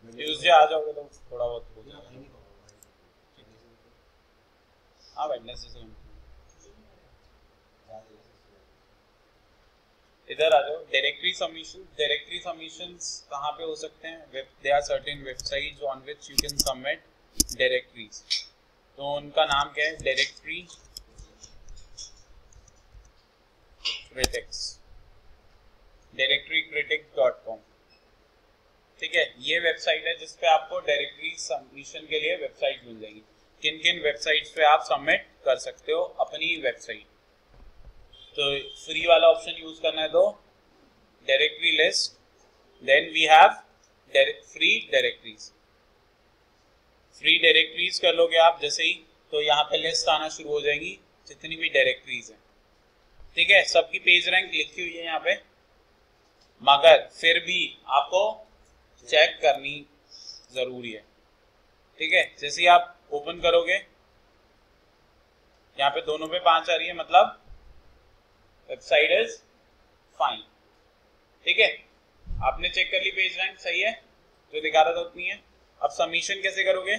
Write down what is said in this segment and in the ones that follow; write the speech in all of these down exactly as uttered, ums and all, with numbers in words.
Tuesday आ जाओगे तो थोड़ा बहुत हो जाएगा। हाँ वेडनेसडे से इधर आ जाओ। डायरेक्टरी सबमिशन, डायरेक्टरी सबमिशंस कहाँ पे हो सकते हैं? Web, there are certain websites on which you can submit directories. तो उनका नाम क्या है? Directory critics, directory critics dot com. ठीक है, ये वेबसाइट है जिसपे आपको डायरेक्टरी सबमिशन के लिए वेबसाइट मिल जाएगी। किन किन वेबसाइट्स पे आप सबमिट कर सकते हो अपनी वेबसाइट। तो फ्री वाला ऑप्शन यूज करना है तो directory list, then we have free directories. Free directories कर लोगे आप जैसे ही, तो यहाँ पे लिस्ट आना शुरू हो जाएगी जितनी भी डायरेक्टरीज हैं। ठीक है, सबकी पेज रैंक लिखी हुई है यहाँ पे, मगर फिर भी आपको चेक करनी जरूरी है। ठीक है, जैसे ही आप ओपन करोगे यहाँ पे दोनों पे पांच आ रही है, मतलब वेबसाइट इज फाइन। ठीक है, आपने चेक कर ली पेज रैंक सही है, जो दिखा रहा था उतनी है। अब सबमिशन कैसे करोगे?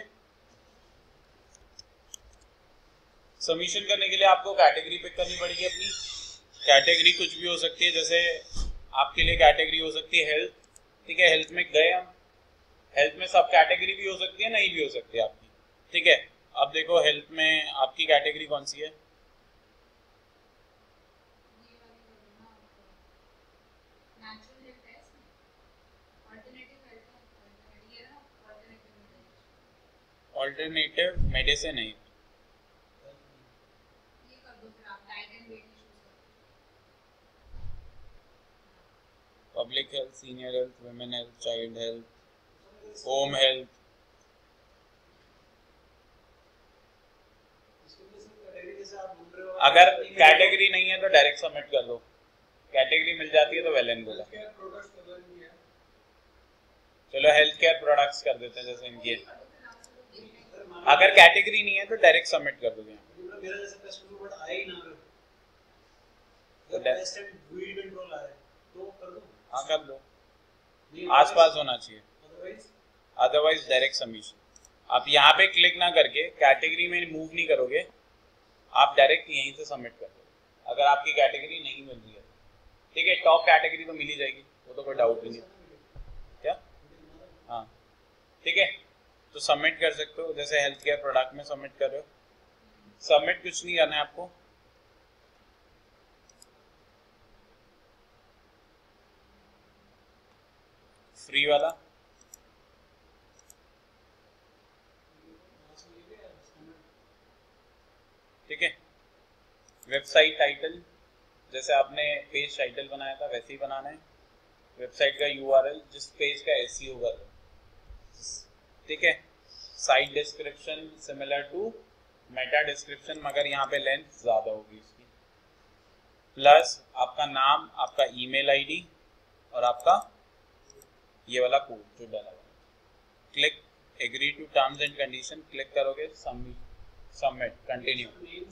सबमिशन करने के लिए आपको कैटेगरी पिक करनी पड़ेगी अपनी। कैटेगरी कुछ भी हो सकती है, जैसे आपके लिए कैटेगरी हो सकती है हेल्थ। ठीक है, हेल्थ में गए हम, हेल्थ में सब कैटेगरी भी हो सकती है, नहीं भी हो सकती है आपकी। ठीक है, अब देखो हेल्थ में आपकी कैटेगरी कौन सी है? ऑल्टरनेटिव मेडिसिन है। Public health, senior health, women health, child health, home health. अगर कैटेगरी नहीं है तो डायरेक्ट सबमिट कर दो, कैटेगरी मिल जाती है तो वेल एंड गुड है। चलो हेल्थ केयर प्रोडक्ट्स कर देते हैं जैसे इनकी। अगर कैटेगरी नहीं है तो डायरेक्ट सबमिट कर दोगे। हाँ कर दो, आसपास होना चाहिए, अदरवाइज डायरेक्ट सबमिशन। आप यहाँ पे क्लिक ना करके कैटेगरी में मूव नहीं करोगे, आप डायरेक्ट यहीं से सबमिट कर दो अगर आपकी कैटेगरी नहीं मिल रही है। ठीक है, टॉप कैटेगरी तो मिल ही जाएगी, वो तो कोई डाउट नहीं है। क्या? हाँ ठीक है, तो सबमिट कर सकते हो, जैसे हेल्थ केयर प्रोडक्ट में सबमिट कर रहे हो। सबमिट कुछ नहीं करना है आपको, फ्री वाला। ठीक है, वेबसाइट टाइटल, जैसे आपने पेज टाइटल बनाया था वैसे ही बनाना है। वेबसाइट का यूआरएल, जिस पेज का एसईओ कर रहे हो। ठीक है, site description similar to meta description, मगर यहाँ पे लेंथ ज़्यादा होगी इसकी। प्लस आपका नाम, आपका ईमेल आईडी और आपका ये वाला कोड जो डाला हुआ। Click agree to terms and condition, click करोगे, सबमिट, सबमिट, कंटिन्यू।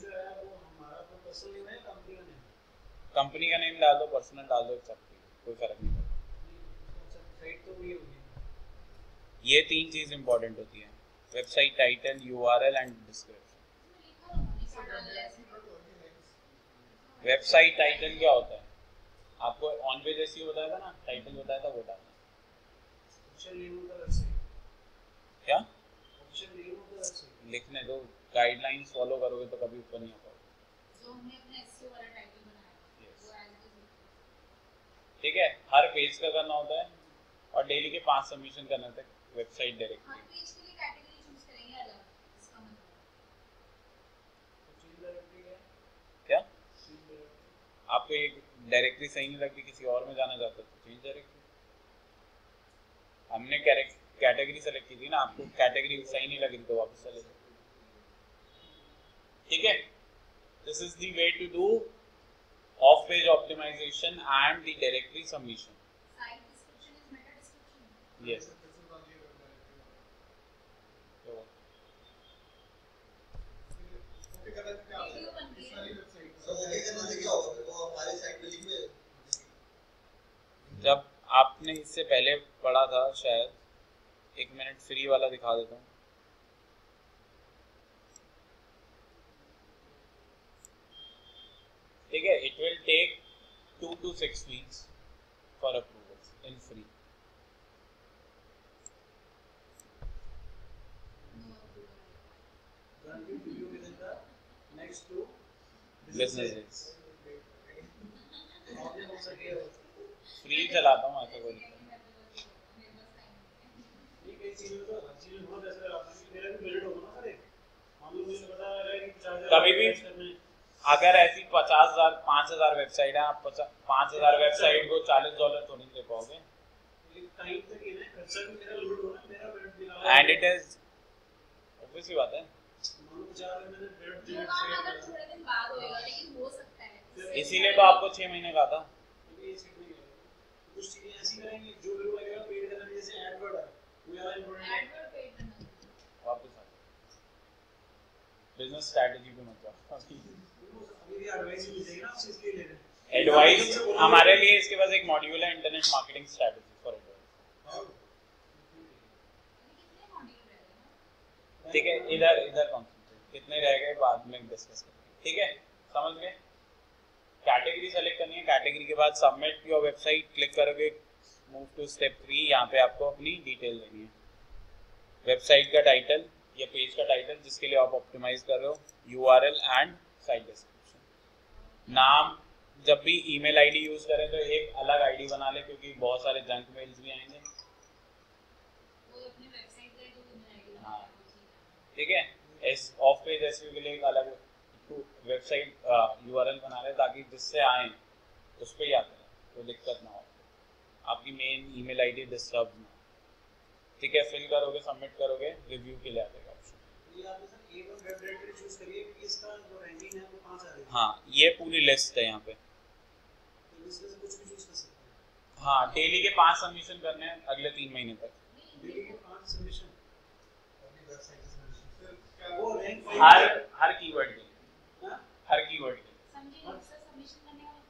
कंपनी का नेम डाल दो, पर्सनल डाल दो, सब कोई फर्क नहीं पड़ता। ये तीन चीज इंपॉर्टेंट होती है, website title, URL and description. Website title क्या होता है? आपको ऑन पेज एसईओ बताया था ना, टाइटल बताया था, वो डालना। क्या लिखने दो, गाइडलाइंस फॉलो करोगे तो कभी ऊपर नहीं आ पाओगे। जो हमने अपने एसईओ वाला टाइटल बनाया है वो एज इट इज। ठीक है, हर पेज का करना होता है और डेली के पांच सबमिशन करने तक वेबसाइट डायरेक्टली। हर पेज के लिए कैटेगरी चूज करेंगे अलग, इसका मतलब क्या? आपको एक डायरेक्टरी सही नहीं लगती, किसी और में जाना चाहते तो चेंज डायरेक्टरी। हमने कैटेगरी सेलेक्ट की थी ना, आपको कैटेगरी सही नहीं लगी तो वापस चले जाओ। ठीक है, this is the way to do off page optimisation and the directory submission. Site description is meta description. Yes, जब आपने इससे पहले पढ़ा था शायद, एक मिनट फ्री वाला दिखा देता हूँ। ठीक है, it will take two to six weeks for approval in free. Business free चलाता हूँ ऐसा कोई दिक्कत नहीं। कभी भी अगर ऐसी पचास हजार पाँच हजार वेबसाइट है, आप पाँच हजार वेबसाइट को चालीस डॉलर तो नहीं दे पाओगे। एंड इट इज ऑब्वियस ही बात है, इसीलिए तो आपको छह महीने का था। कुछ चीजें ऐसी करेंगे जो लोग लगेगा पेड करना, जैसे एडवर्ड है वो यार एडवर्ड पेड करना। वापस आ बिजनेस स्ट्रेटजी पे मत जाओ, अभी भी एडवाइस मिल जाएगी ना आपसे, इसलिए ले रहे हैं एडवाइस। हमारे लिए इसके पास एक मॉड्यूल है, internet marketing strategy for advice. ठीक है, इधर इधर कॉन्सेंट्रेट, कितने रह गए बाद में डिस्कस करेंगे। ठीक है, समझ गए। कैटेगरी सेलेक्ट करनी है, कैटेगरी के बाद सबमिट योर वेबसाइट क्लिक करोगे, मूव टू स्टेप थ्री। यहाँ पे आपको अपनी डिटेल देनी है, वेबसाइट का टाइटल या पेज का टाइटल जिसके लिए आप ऑप्टिमाइज कर रहे हो, यूआरएल एंड साइट डिस्क्रिप्शन। नाम जब भी ईमेल आईडी यूज करें तो एक अलग आईडी बना ले, क्योंकि बहुत सारे जंक मेल्स भी आएंगे। हाँ ठीक है, इस ऑफ पेज एसईओ के लिए एक अलग वेबसाइट यूआरएल बना रहे ताकि जिससे आए उस पर ही आते हैं, कोई दिक्कत ना हो, आपकी मेन ईमेल आईडी डिस्टर्ब ना हो। ठीक है, फिल करोगे, सबमिट करोगे, रिव्यू के लिए आ जाएगा ऑप्शन। ये आपने sir A one web directory choose करिए क्योंकि इसका जो रैंकिंग है वो पांच आ रही है। हाँ, ये पूरी लिस्ट है यहाँ पे, तो इसमें से कुछ भी चूज कर सकते हैं। हाँ, डेली के पांच सबमिशन करने हैं अगले तीन महीने तक। डेली के पांच सबमिशन अपनी वेबसाइट के सबमिशन, वो रैंक हर हर कीवर्ड के लिए, हर कीवर्ड के लिए सबमिशन करने का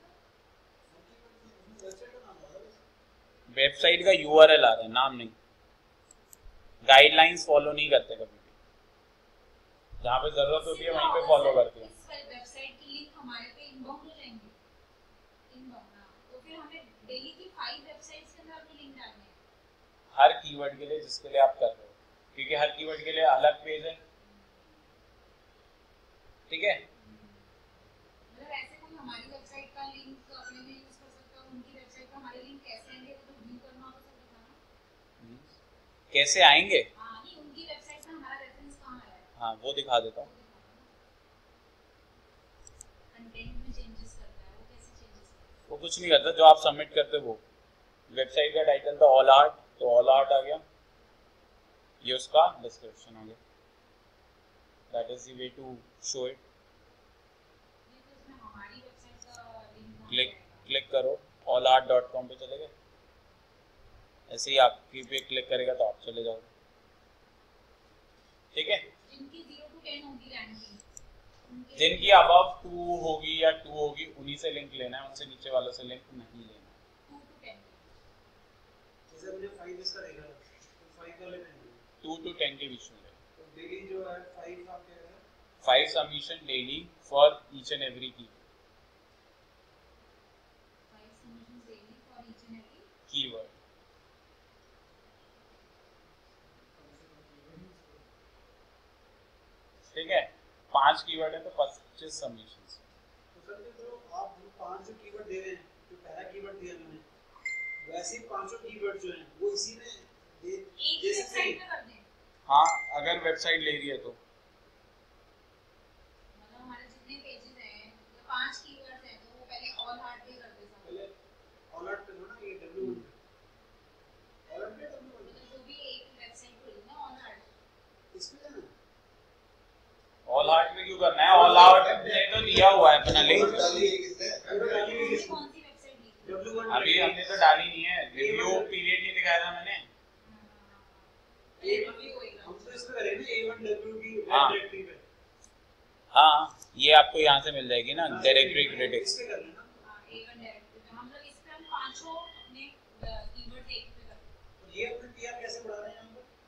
मतलब वेबसाइट का यूआरएल आ रहा है, नाम नहीं। गाइडलाइंस फॉलो नहीं करते कभी भी, जहाँ पे जरूरत होती है वहीं पे फॉलो करते हैं। वेबसाइट की लिंक हमारे पे इनबाउंड हो जाएंगे, इनबाउंड, तो फिर हमें डेली की फाइव वेबसाइट्स के अंदर अपनी लिंक डालनी है हर कीवर्ड के लिए जिसके लिए आप कर रहे हो, क्योंकि हर कीवर्ड के लिए अलग पेज है। ठीक है, ऐसे कोई हमारी वेबसाइट का लिंक अपने में यूज कर सकता है, उनकी वेबसाइट का हमारे लिंक कैसे आएंगे वो तो व्यू करना होगा, सब बताना कैसे आएंगे। हां, नहीं उनकी वेबसाइट में हमारा रेफरेंस कहां आ रहा है, हां वो दिखा देता हूं। कंटेंट में चेंजेस करता है, वो कैसे चेंजेस करता है, वो कुछ नहीं करता, जो आप सबमिट करते हो वो वेबसाइट का टाइटल था ऑल आर्ट, तो ऑल आर्ट आ गया, ये उसका डिस्क्रिप्शन आ गया। That is the way to show it. Click click करो, ऑल आर्ट डॉट कॉम पे चले गए, ऐसे ही आपकी पे क्लिक करेगा तो आप चले जाओगे। ठीक है, जिनकी जीरो टू टेन होगी रैंकिंग, जिनकी अबव टू होगी या टू होगी उन्हीं से लिंक लेना है, उनसे नीचे वालों से लिंक नहीं लेना। टू टू टेन जैसे मुझे फाइव इसका रहेगा तो फाइव का लेना है, टू टू टेन के बीच में तो डेली जो है फाइव आप कह रहे हैं, five submission daily for each and every की कीवर्ड। ठीक है, पांच कीवर्ड है तो पच्चीस सबमिशंस। तो सर जो आप जो पांच जो कीवर्ड दे रहे हैं, जो पहला कीवर्ड दिया मैंने, वैसे ही पांचों कीवर्ड जो हैं वो इसी में दे दे सकते हैं। कर दें, हाँ अगर वेबसाइट ले रही है तो, मतलब हमारे जितने पेजेस हैं तो पांच कीवर्ड्स हैं तो वो पहले ऑल आर्ट पे कर दे, पहले ऑल आर्ट पे ना ये डब्ल्यू ऑल आर्ट पे डब्ल्यू मतलब जो भी एक वेबसाइट खोली ना ऑल आर्ट, इसमें ना ऑल आर्ट में क्यों करना है, ऑल आर्ट ने तो दिया हुआ है अपना लिंक। कौन सी वेबसाइट ली अभी हमने तो डाली नहीं है, रिव्यू पीरियड नहीं दिखाया था मैंने। हम तो इसमें करें ना ए वन डब्ल्यू की डायरेक्टरी पे। हाँ ये आपको यहाँ से मिल जाएगी ना, डायरेक्टरी क्रिटिक्स पे कर लेना। हां ए वन डायरेक्टरी पे हम लोग इस पे हम पांचों अपने कीवर्ड एक पे करते हैं। ये अपने पीआर कैसे बढ़ा रहे हैं हम लोग,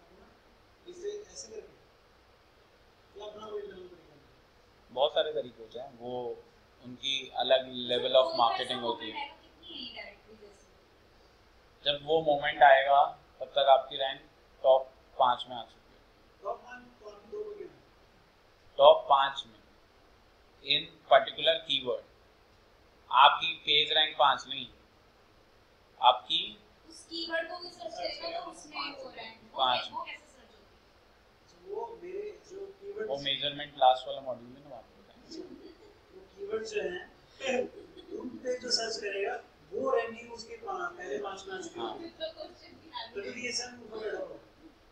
तरीके होते हैं, वो उनकी अलग लेवल ऑफ मार्केटिंग होती है। जब वो मोमेंट आएगा तब तक आपकी रैंक टॉप पाँच में आ चुकी है, टॉप पाँच में इन पर्टिकुलर कीवर्ड। आपकी पेज रैंक पाँच नहीं, आपकी उस कीवर्ड को भी सर्च करेगा तो उसमें वो रैंक पाँच। वो कैसे सर्च होती है? वो मेरे जो कीवर्ड वो मेजरमेंट लास्ट वाला मॉड्यूल में ना आपको बताएंगे। वो कीवर्ड जो हैं उन पे जो सर्च करेगा वो रैंकिंग उसके पा- पहले पांच में आ चुकी है। तो क्वेश्चन भी आ तो गया। ये सब ऊपर बैठा हुआ है।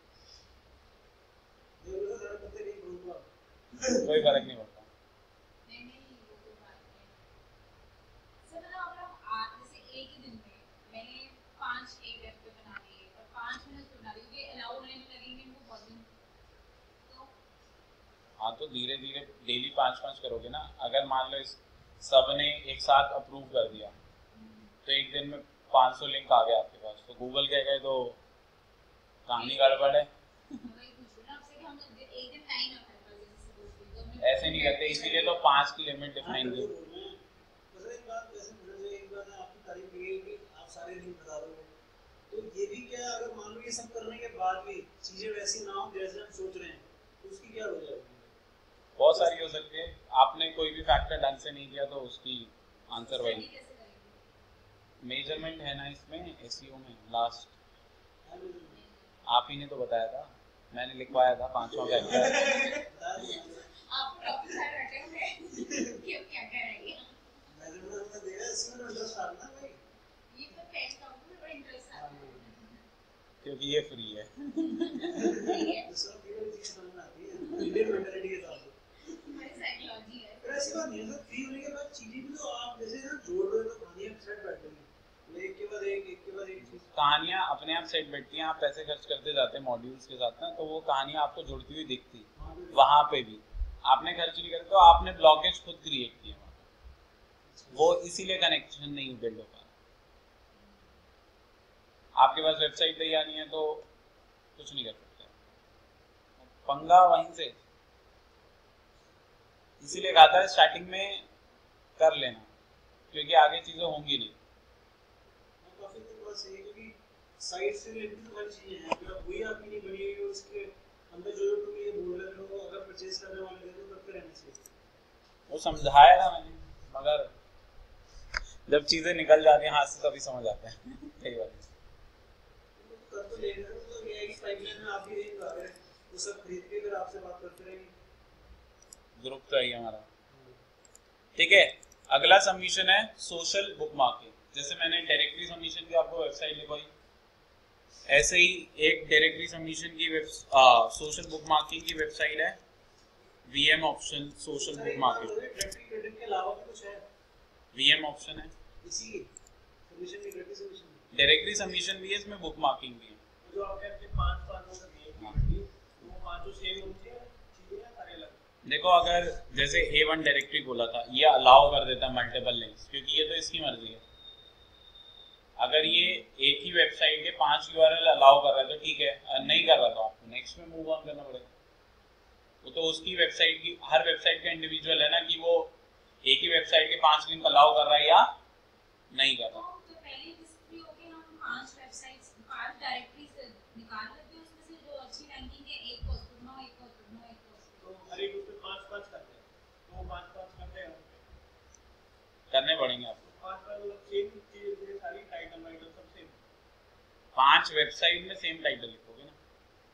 ये लोग सारे पत्ते नहीं बोलूंगा। कोई फर्क नहीं पड़ता। नहीं नहीं वो तो बात है। सर मतलब अगर हम आज जैसे एक ही दिन में मैंने पांच एक वेब पे बना दिए और पांच मिनट पे बना दिए, ये अलाउ होने लगेंगे इनको बहुत दिन तो हाँ तो धीरे धीरे डेली पाँच पाँच करोगे ना। अगर मान लो इस सब ने एक साथ अप्रूव कर दिया तो एक दिन में पाँच सौ लिंक आ गया आपके पास, तो गूगल कहेगा तो कहानी गड़बड़ है। वही पूछ रही हूँ ना आपसे कि हम लोग एक दिन टाइम आता है जैसे सपोज तो मैं ऐसे नहीं करते, इसीलिए तो पाँच की लिमिट डिफाइन की। बस एक बात वैसे मुझे जो एक बात है आपकी तारीफ की गई कि आप सारे लिंक बता दोगे, तो ये भी क्या अगर मान लो ये सब करने के बाद भी चीजें वैसी ना हो जैसे हम सोच रहे हैं तो उसकी क्या हो जाएगी? बहुत सारी हो सकती है। आपने कोई भी फैक्टर ढंग से नहीं दिया तो उसकी आंसर वही। स्टडी कैसे करेंगे? मेजरमेंट है ना इसमें एसईओ में लास्ट, है मुझे आप ही ने तो बताया था, मैंने लिखवाया था पांचवा फैक्टर। बता दिया आपको टॉपिक सारे रखे हुए हैं क्यों क्या करेंगे? मैंने मुझे देखा इसमें तो इंटरेस्ट आ रहा ना भाई। ये तो पेन टॉपिक में बड़ा इंटरेस्ट आता है। क्योंकि ये फ्री है। दूसरा केवल चीज समझ में आती है इंडियन मेंटालिटी के साथ। हमारी साइकोलॉजी है। पर ऐसी बात नहीं है सर, फ्री होने के बाद चीजें भी तो आप जैसे ना जोड़ रहे हो तो कहानियां सेट बैठ गई, एक के बाद एक एक के बाद एक चीज। कहानियां अपने आप सेट बैठती हैं, आप पैसे खर्च करते जाते हैं मॉड्यूल्स के साथ ना, तो वो कहानियां आपको जुड़ती हुई दिखती है। वहां पे भी आपने खर्च नहीं करे तो आपने ब्लॉकेज खुद क्रिएट किए वहां पे, वो इसीलिए कनेक्शन नहीं बिल्ड हो पा रहा। आपके पास वेबसाइट तैयार नहीं है तो कुछ नहीं कर सकते, पंगा वहीं से। इसीलिए कहा था स्टार्टिंग में कर लेना, क्योंकि आगे चीजें होंगी नहीं। काफी तो बस ये क्योंकि साइट से रिलेटेड तो वाली चीजें हैं, अगर वही आपकी नहीं बनी है उसके अंदर जो जो तुम ये बोल रहे हो अगर परचेज करने वाले हैं तो करते रहना चाहिए। वो समझाया था मैंने, मगर जब चीजें निकल जाती हैं हाथ से तभी समझ आता है। सही बात है। कर तो ले रहे हो तो ये है कि पाइपलाइन में आप ही रेंज आ रहे हैं वो सब खरीद के फिर आपसे बात करते रहेंगे। ग्रुप तो है हमारा। ठीक है, अगला सबमिशन है सोशल बुकमार्किंग। जैसे मैंने डायरेक्टरी सबमिशन की आपको वेबसाइट लिखवाई, ऐसे ही एक डायरेक्टरी सबमिशन की वेब सोशल बुकमार्किंग की वेबसाइट है VM option social bookmarking. Directory credit के अलावा भी कुछ है वीएम ऑप्शन है, इसी सबमिशन की डायरेक्टरी सबमिशन डायरेक्टरी सबमिशन भी है, इसमें बुकमार्किंग भी है। जो आपके आपके पांच पांच हो सकती है तो वो पांचों सेम होती है चीजें या सारे अलग? देखो अगर जैसे ए वन डायरेक्टरी बोला था, ये अलाउ कर देता है मल्टीपल लिंक्स, क्योंकि ये तो इसकी मर्जी है। अगर ये एक ही वेबसाइट के पांच यूआरएल अलाउ कर रहा है तो ठीक है, नहीं कर रहा तो आपको नेक्स्ट में मूव ऑन करना पड़ेगा। वो तो उसकी वेबसाइट की, हर वेबसाइट का इंडिविजुअल है ना कि वो एक ही वेबसाइट के पांच लिंक अलाउ कर रहा है या नहीं कर रहा। तो पहले डिस्प्ले होके हम पांच वेबसाइट्स पांच डायरेक्टरी से निकाल लेते हैं, उसमें से जो अच्छी रैंकिंग है एक को चुनो एक को चुनो एक को तो हर एक उसमें पांच पांच करते हैं तो वो पांच पांच करते हैं करने पड़ेंगे आपको। पांच पांच मतलब सेम चीजें सारी टाइटल वाइटल सब सेम। पांच वेबसाइट में सेम टाइटल लिखोगे ना,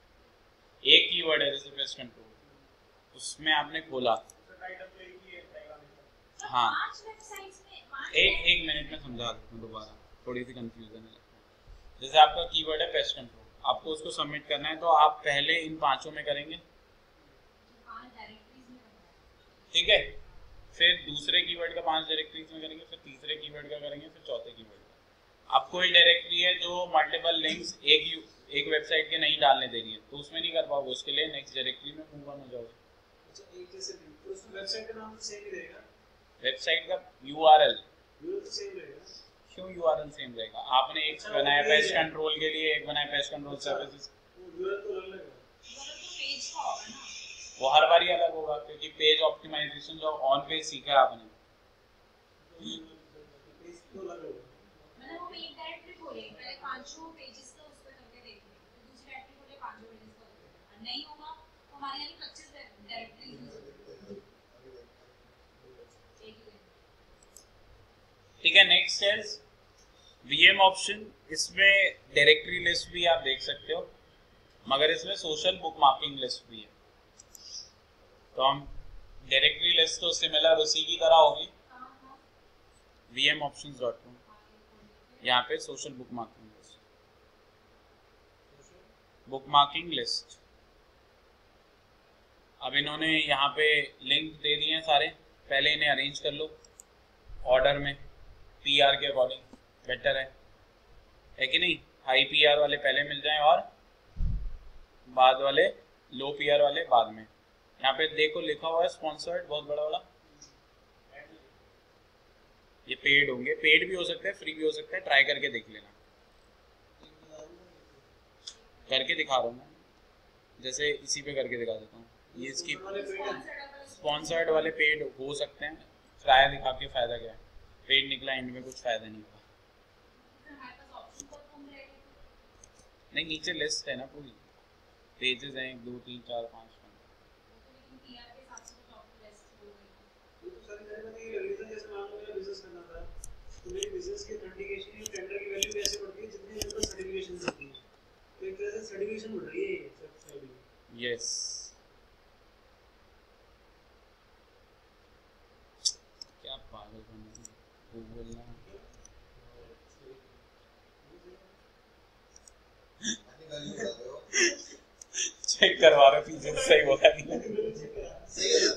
एक कीवर्ड है जैसे पेस्ट कंट्रोल, उसमें आपने खोला। तो टाइटल तो एक ही है टाइटल में। हाँ। पांच वेबसाइट्स में पांच एक एक मिनट में समझा देता हूँ दोबारा, थोड़ी सी कंफ्यूजन है। जैसे आपका कीवर्ड है पेस्ट कंट्रोल, आपको उसको सबमिट करना है तो आप पहले इन पांचों में करेंगे, पांच डायरेक्टरीज में करना है। ठीक है, फिर दूसरे कीवर्ड का पांच डायरेक्टरीज में करेंगे, फिर तीसरे कीवर्ड का करेंगे, फिर चौथे कीवर्ड का। अब कोई डायरेक्टरी है जो मल्टीपल लिंक्स एक यू, एक वेबसाइट के नहीं डालने दे रही है तो उसमें नहीं कर पाओगे, उसके लिए नेक्स्ट डायरेक्टरी में मूव ऑन हो जाओगे। अच्छा एक जैसे तो उसमें वेबसाइट का नाम तो सेम ही रहेगा, वेबसाइट का यूआरएल यूआरएल तो सेम रहेगा। क्यों यूआरएल सेम रहेगा? आपने एक बनाया पेस्ट कंट्रोल के लिए, एक बनाया पेस्ट कंट्रोल सर्विसेज। वो यूआरएल तो अलग लगेगा। मतलब तो पेज का होगा ना, वो हर बारी अलग होगा क्योंकि पेज ऑप्टिमाइजेशन जो ऑन पेज सीखा है आपने। मतलब हम एक डायरेक्टरी खोले पहले पांचों पेजेस का उस पे करके देखेंगे, फिर दूसरी डायरेक्टरी खोले पांचों पेजेस का करके, नहीं होगा तो हमारे यहाँ पच्चीस डायरेक्टरीज हो सकती है। ठीक है, नेक्स्ट इज वीएम ऑप्शन। इसमें डायरेक्टरी लिस्ट भी आप देख सकते हो, मगर इसमें सोशल बुकमार्किंग लिस्ट भी है। तो हम डायरेक्टरी लिस्ट तो सिमिलर उसी की तरह होगी, V M options dot com. यहाँ पे social bookmarking list, bookmarking list. अब इन्होंने यहाँ पे लिंक दे दिए हैं सारे, पहले इन्हें अरेंज कर लो ऑर्डर में, पीआर के अकॉर्डिंग बेटर है है कि नहीं। हाई पीआर वाले पहले मिल जाएं और बाद वाले, लो पीआर वाले बाद में। यहाँ पे देखो लिखा हुआ है स्पॉन्सर्ड, बहुत बड़ा वाला। ये पेड होंगे, पेड भी हो सकता है, फ्री भी हो सकता है, ट्राई करके देख लेना। करके दिखा रहा हूँ मैं, जैसे इसी पे करके दिखा देता हूँ। ये इसकी स्पॉन्सर्ड वाले पेड हो सकते हैं, ट्राई दिखा के फायदा क्या है। पेड निकला एंड में कुछ फायदा नहीं होगा। नहीं, नीचे लिस्ट है ना पूरी, पेजेस हैं एक दो तीन चार पाँच। मेरे बिजनेस के सर्टिफिकेशन टेंडर की वैल्यू कैसे बढ़ती है जितनी मेरे पास सर्टिफिकेशन होती है, तो एक तरह से सर्टिफिकेशन बढ़ रही है ये सब। यस, क्या पागल बना गूगल ना। चेक करवा रहे पीछे सही बोला नहीं। सही है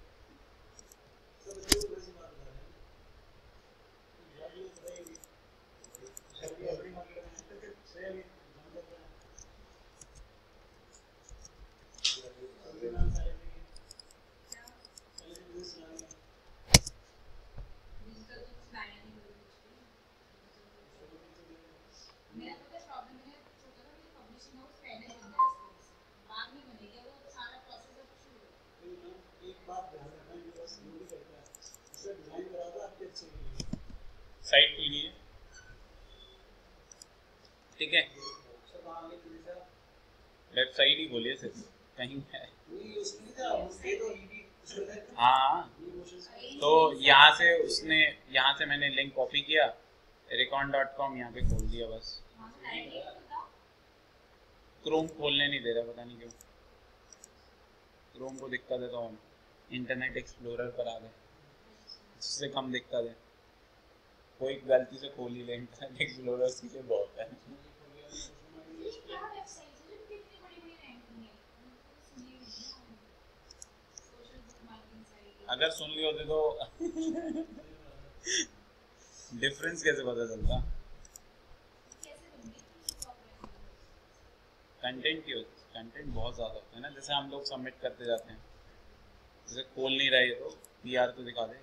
साइट खुल गई है, ठीक है। वेबसाइट ही खोलिए सिर्फ, कहीं है। हाँ, तो यहाँ से उसने, यहाँ से मैंने लिंक कॉपी किया, रिकॉन डॉट कॉम यहाँ पे खोल दिया बस। क्रोम खोलने नहीं दे रहा, पता नहीं क्यों। क्रोम को दिक्कत है तो हम इंटरनेट एक्सप्लोरर पर आ गए, इससे कम दिक्कत है। कोई गलती से खोल ही ले इंटरनेट एक्सप्लोरर, के लिए बहुत है। अगर सुन लिए होते तो डिफरेंस कैसे पता चलता। कंटेंट की होती, कंटेंट बहुत ज़्यादा होता है ना, जैसे हम लोग सबमिट करते जाते हैं, जैसे खोल नहीं रहे तो पीआर तो दिखा दे।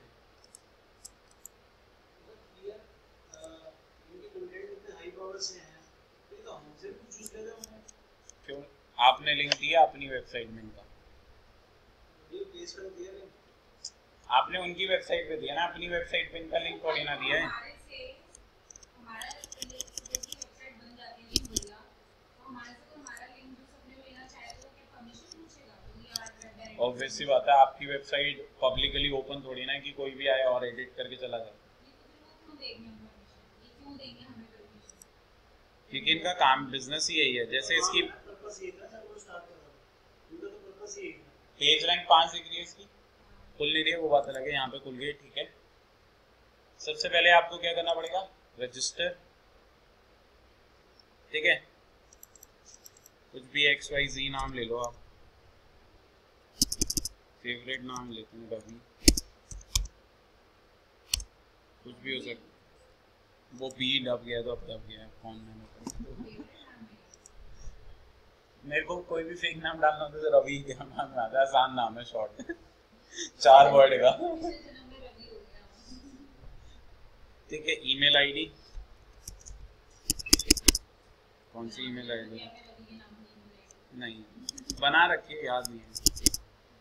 क्यों, आपने लिंक दिया अपनी वेबसाइट में इनका, आपने उनकी वेबसाइट पे दिया ना, अपनी वेबसाइट पे इनका लिंक थोड़ी ना दिया है। ऑब्वियस सी बात है, आपकी वेबसाइट पब्लिकली ओपन थोड़ी ना कि कोई भी आए और एडिट करके चला जाए, क्योंकि इनका काम बिजनेस ही यही है। जैसे इसकी पेज रैंक पाँच दिख रही है, इसकी खुल नहीं रही है, वो बात अलग है। यहाँ पे खुल गई, ठीक है। सबसे पहले आपको क्या करना पड़ेगा, रजिस्टर, ठीक है। कुछ भी एक्स वाई जी नाम ले लो आप, फेवरेट नाम लेते हैं कभी, कुछ भी हो सकता। वो बी दब गया तो अब दब गया है फोन में। मेरे को कोई भी फेक नाम डालना होता है तो रवि का नाम आता है, आसान नाम है, शॉर्ट चार वर्ड का, ठीक है। ईमेल आईडी, कौन सी ईमेल आईडी? नहीं बना रखी है, याद नहीं है।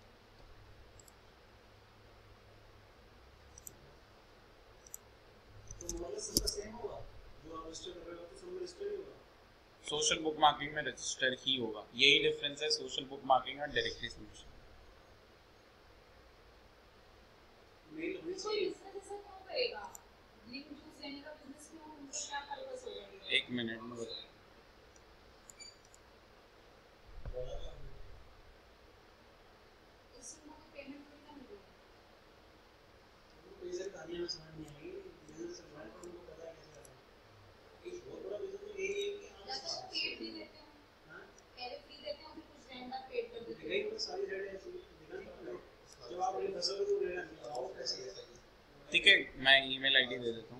तो मतलब सबका सेम होगा, जो आप रजिस्टर कर रहे हो तो सब में रजिस्टर ही होगा। सोशल बुक मार्किंग में रजिस्टर ही होगा, यही डिफरेंस है सोशल बुक मार्किंग और डायरेक्टरी सबमिशन। मेल होनी कोई चाहिए। बिजनेस ऐसा क्यों करेगा? लिंक जूस लेने का बिजनेस क्यों, उनका क्या पर्पस होगा? एक मिनट में बता। इससे उनको कोई पेमेंट थोड़ी ना मिलेगी। कोई से कहानी में समझ नहीं आएगी, बिजनेस चल रहा है तो उनको पता है कैसे करना है। एक बहुत बड़ा बिजनेस तो यही है कि आप या तो पेड भी देते हैं, हां पहले फ्री देते हैं फिर कुछ टाइम बाद पेड कर देते हैं। नहीं, तो सारी जगह ऐसी दिखा नहीं पड़ता। जब आप ये फसल को लेना आओ कैसे है, ठीक है, मैं ईमेल आईडी दे देता हूँ।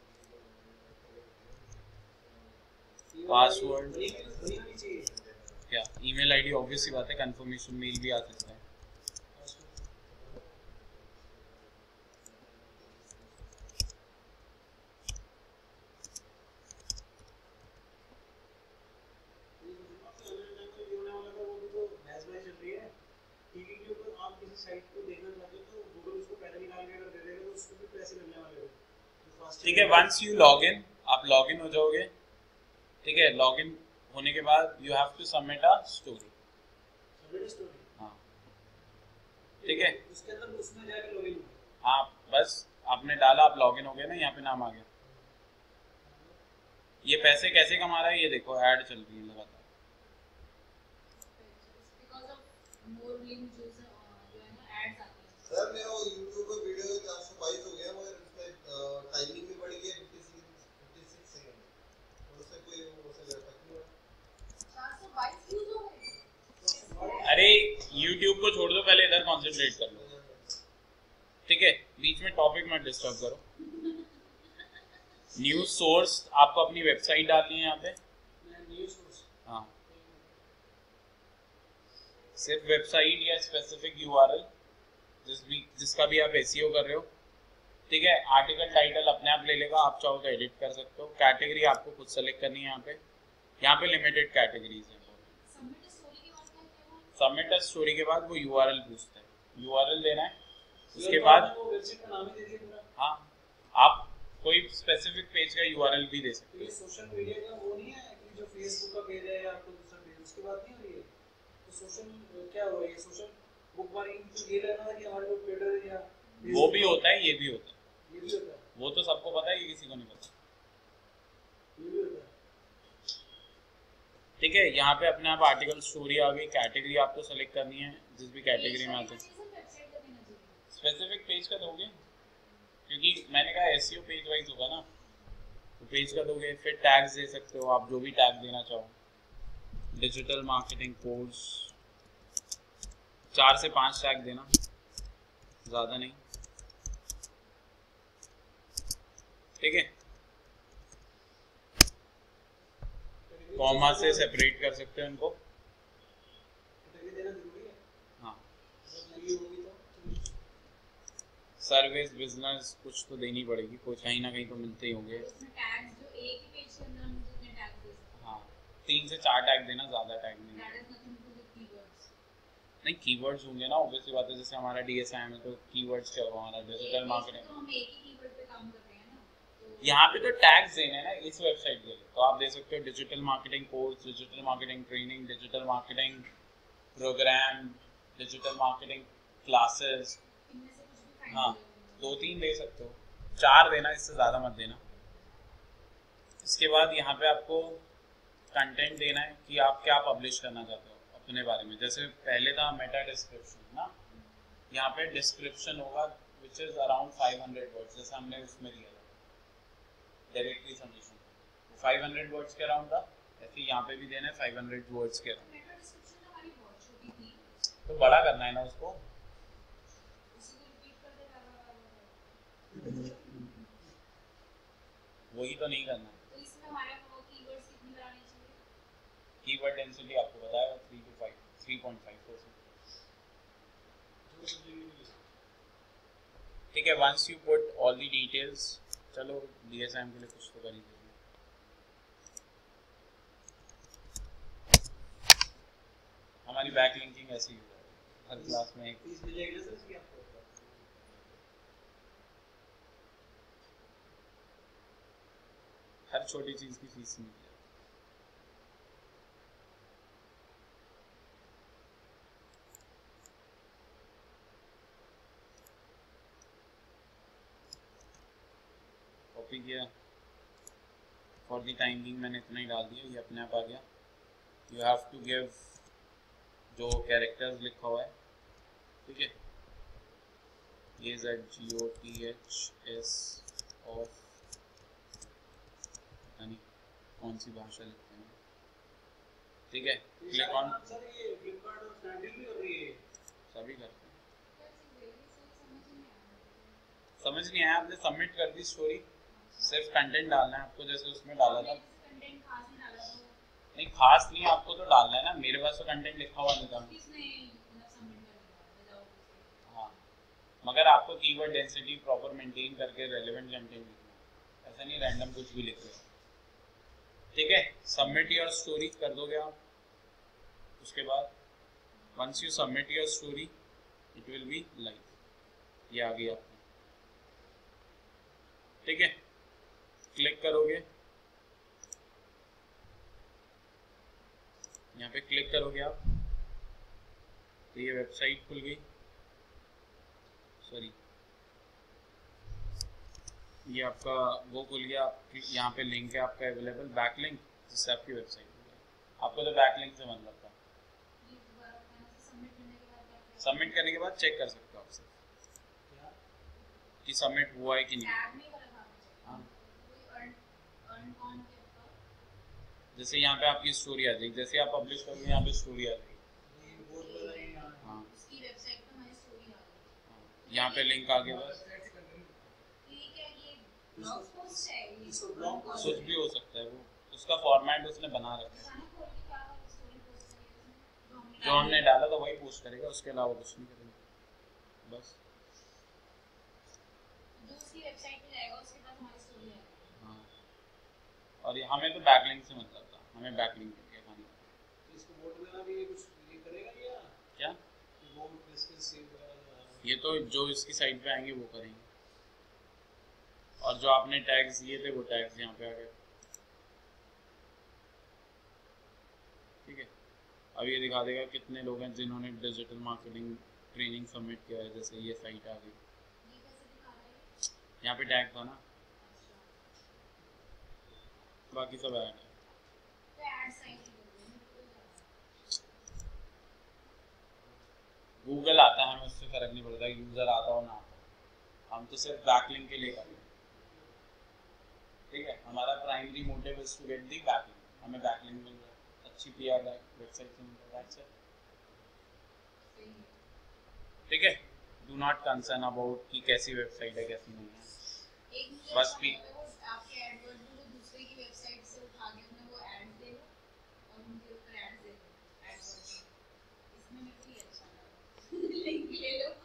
पासवर्ड वही होनी चाहिए। क्या ईमेल आईडी? ऑब्वियस सी बात है, कंफर्मेशन मेल भी आ सकता है। ठीक है, वंस यू लॉग इन, आप लॉग इन हो जाओगे। ठीक है, लॉग इन होने के बाद you have to submit a story. हाँ ठीक है, उसके अंदर उसमें जाके लॉगिन हो। हाँ बस आपने डाला, आप लॉग इन हो गए ना, यहाँ पे नाम आ गया। ये पैसे कैसे कमा रहा है ये देखो, ऐड चल रही है लगातार। Because of more link juice जो है ना एड्स आती हैं। सर मेरा वो YouTube पे वीडियो चार सौ बाईस हो गया, मगर उसमें टाइमिंग भी बढ़ गई है छप्पन सेकंड, और उससे कोई वो से जाता क्यों है चार सौ बाईस व्यूज हो गए। अरे YouTube को छोड़ दो, पहले इधर कॉन्सेंट्रेट कर लो। ठीक है, बीच में टॉपिक मत डिस्टर्ब करो। न्यूज सोर्स आपको अपनी वेबसाइट डालनी है यहाँ पे। न्यूज़ सोर्स हाँ, सिर्फ वेबसाइट या स्पेसिफिक यूआरएल जिस भी जिसका भी आप एसईओ कर रहे हो। ठीक है, आर्टिकल टाइटल अपने आप ले लेगा, आप चाहो तो एडिट कर सकते हो। कैटेगरी आपको खुद सेलेक्ट करनी है। यहाँ पे यहाँ पे लिमिटेड कैटेगरीज हैं। सबमिट स्टोरी के बाद क्या किया? सबमिट स्टोरी के बाद वो यूआरएल पूछता है, यूआरएल देना है। उसके बाद वो वेबसाइट का नाम ही दे दिया पूरा। हाँ, आप कोई स्पेसिफिक पेज का यूआरएल भी दे तो सकते ये हो। सोशल मीडिया का वो नहीं है कि जो फेसबुक का पेज है या कोई दूसरा पेज, उसकी बात नहीं हो रही है। तो सोशल क्या हो रहा है, सोशल बुक मार्किंग तो ये लेना है कि हमारे लोग ट्विटर या वो भी होता है, ये भी होता है। ये भी होता है, वो तो सबको पता है, ये किसी को नहीं पता। ये भी होता है। ठीक है, यहाँ पे अपने आप आर्टिकल स्टोरी आ गई। कैटेगरी आपको सेलेक्ट करनी है, जिस भी कैटेगरी में आते हैं। वेबसाइट का देना चाहिए। स्पेसिफिक पेज का दोगे, क्योंकि मैंने कहा एसईओ पेज वाइज होगा ना, तो पेज का दोगे। फिर टैग्स दे सकते हो आप, जो भी टैग देना चाहो। डिजिटल मार्केटिंग कोर्स, चार से पांच टैग देना, ज़्यादा नहीं। ठीक है, कॉमा से सेपरेट कर सकते हो इनको। कैटेगरी देना जरूरी है। हाँ, अगर नहीं होगी तो सर्विस बिजनेस कुछ तो देनी पड़ेगी, कोई कहीं ना कहीं तो मिलते ही होंगे। उसमें टैग्स जो एक ही पेज के अंदर हम जितने टैग्स दे सकते हाँ, तीन से चार टैग देना, ज़्यादा टैग नहीं। हैं, that is nothing to with keywords. नहीं, कीवर्ड्स होंगे ना, ऑब्वियस बात है। जैसे हमारा डीएसआईएम है तो कीवर्ड्स क्या होगा हमारा? Digital marketing. तो हम एक ही कीवर्ड पे काम कर रहे हैं ना, तो यहाँ पे तो टैग्स देने हैं ना इस वेबसाइट के लिए, तो आप दे सकते हो digital marketing course, digital marketing training, digital marketing programme, digital marketing classes. इनमें से कुछ भी फाइंड हाँ, कर लो। दो तीन दे सकते हो, चार देना, इससे ज़्यादा मत देना। इसके बाद यहाँ पे आपको कंटेंट देना है कि आप क्या पब्लिश करना चाहते हो अपने बारे में। जैसे पहले था मेटा डिस्क्रिप्शन ना, यहाँ पे डिस्क्रिप्शन होगा which is around five hundred words, जैसे हमने उसमें दिया था directly submission five hundred words के अराउंड था, ऐसे यहाँ पे भी देना है फाइव हंड्रेड वर्ड्स के अराउंड। मेटा डिस्क्रिप्शन हमारी बहुत छोटी थी, तो बड़ा करना है ना उसको। उसी को रिपीट कर दे रहा। वही तो नहीं करना। तो इसमें हमारे वो कीवर्ड्स कितनी बनानी चाहिए? कीवर्ड डेंसिटी आपको बताया three two five three point five percent. ठीक है, once you put all the details, चलो डीएसआईएम के लिए कुछ तो कर ही देंगे। हमारी बैक लिंकिंग ऐसी ही है हर क्लास में एक। फीस मिलेगी ना सर इसकी आपको? हर छोटी चीज की फीस मिल जाए। कॉपी किया, फॉर द टाइम बिंग मैंने इतना ही डाल दिया, ये अपने आप आ गया। यू हैव टू गिव जो कैरेक्टर्स लिखा हुआ है, ठीक है, A Z G O T H S ऑफ, यानी कौन सी भाषा लिखते हैं, ठीक है। क्लिक ऑन, सर ये फ्लिपकार्ट और स्नैपडील भी कर रही है, सभी करते हैं। समझ नहीं आया, आपने सबमिट कर दी स्टोरी, सिर्फ कंटेंट डालना है आपको, जैसे उसमें डाला था। कंटेंट खास नहीं डाला तो नहीं खास नहीं, आपको तो डालना है ना, मेरे पास तो कंटेंट लिखा हुआ नहीं था। किसने मतलब सबमिट कर दिया विदाउट, हाँ, मगर आपको कीवर्ड डेंसिटी प्रॉपर मेंटेन करके रेलेवेंट कंटेंट लिखना है, ऐसा नहीं रैंडम कुछ भी लिख रहे हो, ठीक है। सबमिट योर स्टोरी कर दोगे आप, उसके बाद once you submit your story it will be live, ये आ गया आपको, ठीक है। क्लिक करोगे, यहाँ पे क्लिक करोगे आप तो ये वेबसाइट खुल गई, सॉरी ये आपका वो खुल गया, यहाँ पे लिंक है आपका अवेलेबल, बैक लिंक, जिससे आपकी वेबसाइट खुल गई। आपको तो बैक लिंक से मतलब था, सबमिट करने के बाद क्या सबमिट करने के बाद चेक कर सकते हो आप सिर्फ कि सबमिट हुआ है कि नहीं। टैग नहीं करा था आपने, हाँ, कोई अर्न अर्न कौन किया, जैसे यहाँ पे आपकी स्टोरी आ जाएगी, जैसे आप पब्लिश करोगे यहाँ पे स्टोरी आ जाएगी, ये बहुत बड़ा है यहाँ। हाँ उसकी वेबसाइट पे हमारी स्टोरी आ गई, हाँ, यहाँ पे लिंक आ गया, बस ठीक है। ये ब्लॉग पोस्ट है, ये इसको ब्लॉग पोस्ट कुछ भी हो सकता है, वो उसका फॉर्मेट उसने बना रखा है, खाना खोल के क्या स्टोरी पोस्ट करी है जो हमने डाला था वही पोस्ट करेगा, उसके अलावा कुछ नहीं करेगा, बस। जो उसकी वेबसाइट पे जाएगा उसके पास हमारी स्टोरी आएगी। हाँ, और ये हमें तो बैकलिंक से मतलब था, हमें बैकलिंक मिल गया खाने का। इसको बोर्ड में भी ये कुछ ये करेगा या क्या बोर्ड इसके सेव वगैरह, ये तो जो इसकी साइट पे आएंगे वो करेंगे, और जो आपने टैग्स दिए थे वो टैग्स यहाँ पे आ गए, ठीक है। अब ये दिखा देगा कितने लोग हैं जिन्होंने डिजिटल मार्केटिंग ट्रेनिंग सबमिट किया है, जैसे ये साइट आ गई, ये कैसे दिखा रहा है? यहाँ पे टैग था ना, अच्छा, बाकी सब ऐड है। तो ऐड साइट ही बोल रहे हैं, गूगल आता है, हमें उससे फर्क नहीं पड़ता यूजर आता हो ना आता हो, हम तो सिर्फ बैकलिंक के लिए करें, ठीक है। हमारा primary motive is to get the backlink, हमें बैकलिंक मिल रहा है, अच्छी पीआर वेबसाइट से मिल रहा है, सही है। ठीक है। डू नॉट कंसर्न अबाउट कि कैसी वेबसाइट है कैसी नहीं है, एक मुझे बस अच्छा भी- लगा वो आपके एडवर्ड में जो दूसरे की वेबसाइट से उठा के अपने वो ऐड दे दो और उनके ऊपर ऐड दे दो एडवर्ड में, इसमें मेरे को ये अच्छा लगा। लिंक ले लो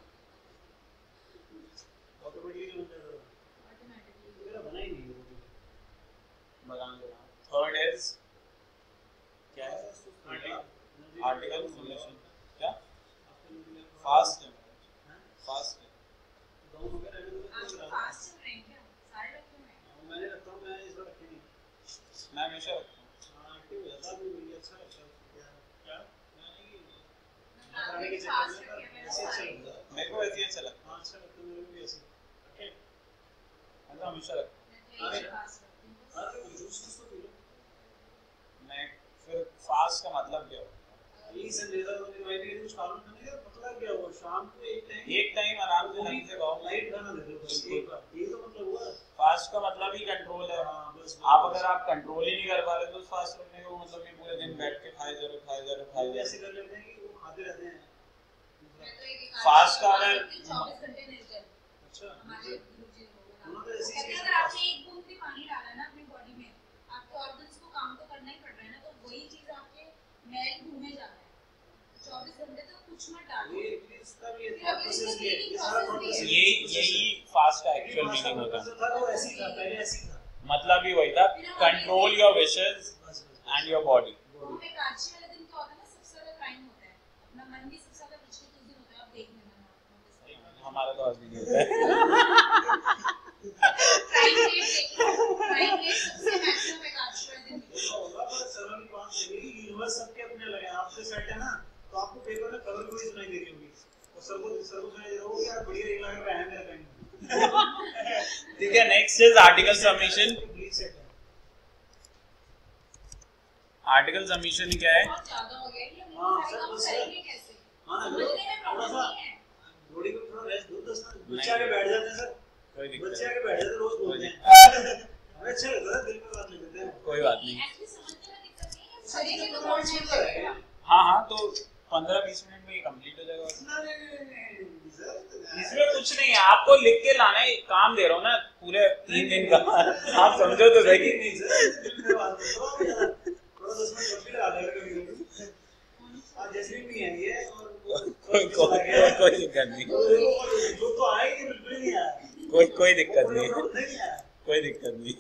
ऑटोमेटिकली बन जाता है, ऑटोमेटिकली। मेरा बना ही नहीं वो बता देना। थर्ड इज क्या है, आर्टिकल सॉल्यूशन, क्या फास्ट है, फास्ट है, गाँव में रहने दो आप तो फास्ट चल रहे हैं क्या? सारे रखे हुए हैं। मैंने रखता हूँ, मैं इस बार रखे नहीं। मैं हमेशा रखता हूँ। हाँ एक्टिव हो जाता है, अभी मुझे अच्छा लगता है क्या क्या मैं नहीं आप बनाने भी के फास्ट चक्कर रखे में हुए ऐसे हैं अच्छा सारे। लगता है। मेरे को ऐसे ही अच्छा लगता हाँ अच्छा लगता है मेरे को भी ऐसे ओके। है, मैं तो हमेशा रखता मैं तो एक ही फास्ट रखती हूँ हाँ बस। तो जूस कुछ तो पी लो। हूँ। मैं फिर फास्ट का मतलब क्या होता यही संदेशा तो मेरी वाइफ ने कुछ मालूम करने का पतला क्या हुआ शाम को एक टाइम है, एक टाइम आराम से ढंग से खाओ। लाइट खाना दे दो बस एक बार, ये तो मतलब हुआ। फास्ट का मतलब ही कंट्रोल है। हाँ बस आप अगर आप कंट्रोल ही नहीं कर पा रहे तो फास्ट रखने का मतलब ये पूरे दिन बैठ के खाए जा रहे खाए जा रहे खाए हम जा ऐसे रहे। कर लेते हैं कि वो खाते रहते हैं। मैं तो एक एक फास्ट का आदमी अगर- चौबीस घंटे निर्जल अच्छा हमारे गुरुजी लोग उन्होंने तो ऐसी कहते हैं चीज़- अगर आपने एक बूंद भी पानी डाला है ना अपनी बॉडी में, आपके ऑर्गन्स को काम तो करना ही पड़ रहा है ना, तो वही चीज आपके मैल घूमे जा रहा है। चौबीस घंटे तक कुछ मत डालो। ये इसका भी फिर अब प्रोसेस इसमें ये cleaning ये सारा process भी है। प्रोसेस ये यही फास्ट का एक्चुअल मीनिंग होता है। था वो ऐसे ही था पहले ऐसे ही था मतलब ही वही था, कंट्रोल योर विशेस बस बस एंड योर बॉडी। तो हम एकादशी वाले दिन क्या होता है ना, सबसे ज्यादा क्राइम होता है, अपना मन भी सबसे ज्यादा विचलित उस दिन होता है। आप देख लेना notice करना। हमारा तो आज भी नहीं होता है। क्राइम रेट देखिए, क्राइम रेट सबसे मैक्सिमम एक आज के दिन में तो होगा, पर सर की बात सही है कि यूनिवर्स सबके अपने अलग है। आपसे सेट है ना, तो आपको पेपर में कलर कोई सुनाई दे रही होगी, और सर को सर को सुनाई दे रहा होगा यार बढ़िया एक लाख रुपए है मेरा पेन। ठीक है, next is article submission. Complete set है। आर्टिकल सबमिशन क्या है? बहुत ज्यादा हो गया ये, हम हाँ, सारे सर, काम बस करेंगे कैसे? हाँ ना, समझने में थोड़ा प्रॉब्लम सा नहीं है। बॉडी को थोड़ा रेस्ट दो, दस मिनट बच्चे नहीं। आके बैठ जाते हैं सर, कोई दिक्कत बच्चे नहीं, आके बैठ जाते हैं, रोज कोई बोलते दिक्कत हैं। हमें अच्छा लगता है, दिल पे बात नहीं करते हैं। कोई बात नहीं। एक्चुअली समझने में दिक्कत नहीं है, करेंगे तो बहुत टाइम है। लगेगा। हाँ हाँ, तो पंद्रह बीस मिनट में ये कंप्लीट हो जाएगा। नहीं, नहीं, नहीं, नहीं, सर, इसमें कुछ नहीं है, आपको लिख के लाना है, काम दे रहा हूँ ना पूरे तीन दिन का। आप समझो तो सही। नहीं सर, दिल पे बात नहीं, थोड़ा भी ज्यादा, थोड़ा दस मिनट कॉफी लगा देगा कभी-कभी। आज जैस्मीन भी है ये, और कोई कोई कोई दिक्कत नहीं, जो तो आया ही बिल्कुल ही नहीं आया, कोई कोई दिक्कत नहीं, नहीं आया। कोई दिक्कत नहीं।